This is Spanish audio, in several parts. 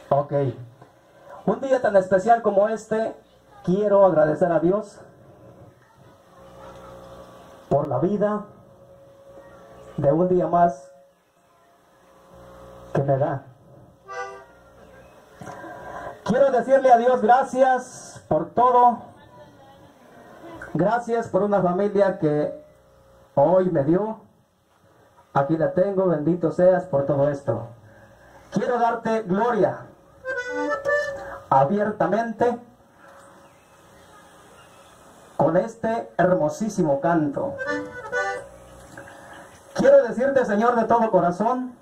Ok. Un día tan especial como este, quiero agradecer a Dios por la vida de un día más que me da. Quiero decirle a Dios gracias por todo. Gracias por una familia que hoy me dio. Aquí la tengo, bendito seas por todo esto. Quiero darte gloria abiertamente con este hermosísimo canto. Quiero decirte, Señor, de todo corazón,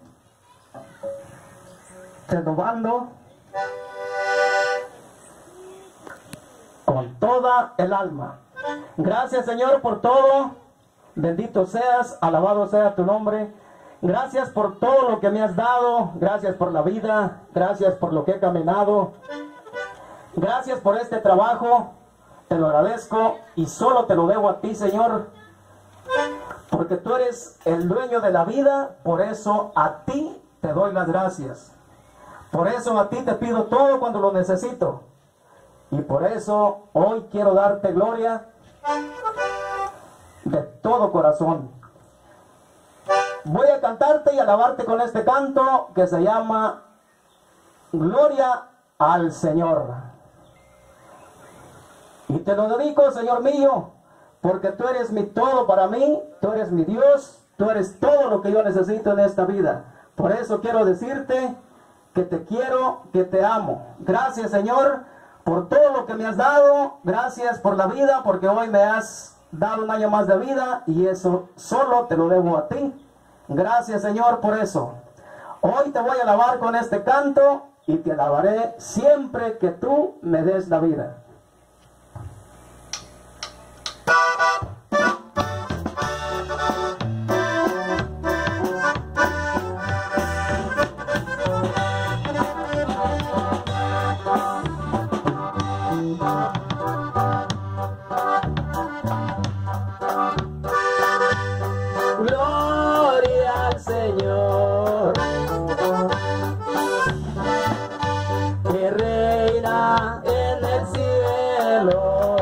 renovando con toda el alma. Gracias, Señor, por todo. Bendito seas, alabado sea tu nombre. Gracias por todo lo que me has dado. Gracias por la vida. Gracias por lo que he caminado. Gracias por este trabajo. Te lo agradezco y solo te lo debo a ti, Señor. Porque tú eres el dueño de la vida. Por eso a ti te doy las gracias. Por eso a ti te pido todo cuando lo necesito. Y por eso hoy quiero darte gloria de todo corazón. Voy a cantarte y alabarte con este canto que se llama Gloria al Señor. Y te lo dedico, Señor mío, porque tú eres mi todo para mí, tú eres mi Dios, tú eres todo lo que yo necesito en esta vida. Por eso quiero decirte que te quiero, que te amo. Gracias, Señor, por todo lo que me has dado. Gracias por la vida, porque hoy me has dado un año más de vida y eso solo te lo debo a ti. Gracias, Señor, por eso. Hoy te voy a alabar con este canto y te alabaré siempre que tú me des la vida. Gloria al Señor, que reina en el cielo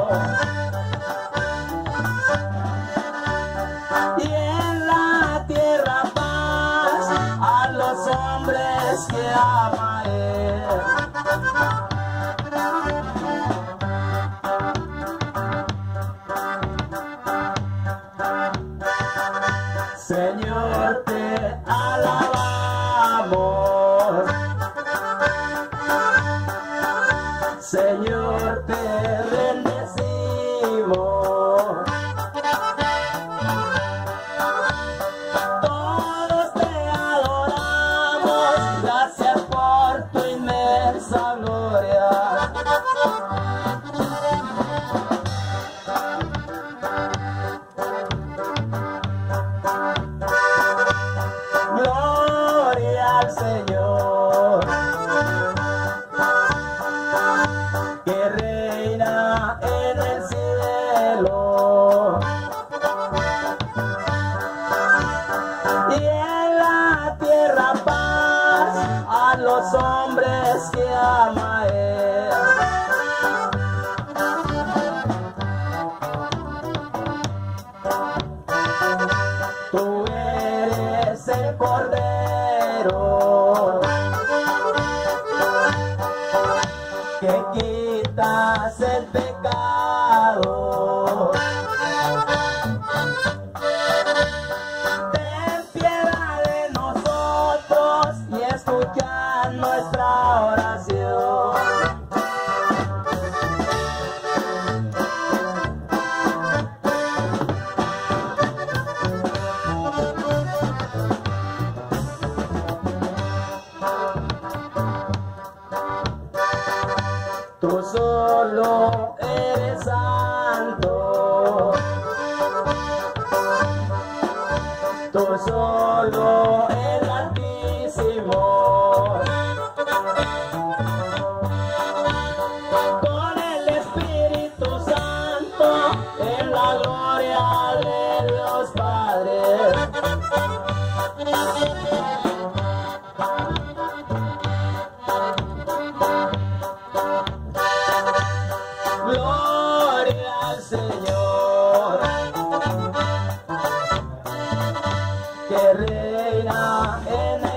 y en la tierra paz a los hombres que ama Él. Señor, te alabamos. Señor, te bendecimos. Todos te adoramos. Gracias por tu inmensa gloria. Gloria al Señor, que reina en el cielo y en la tierra paz a los hombres que ama Él. Tú eres el Cordero que quitas el pecado. Ten piedad de nosotros y escucha nuestra oración. Tú solo eres santo, tú solo el Altísimo, con el Espíritu Santo, en la gloria de Dios Padre. que reina en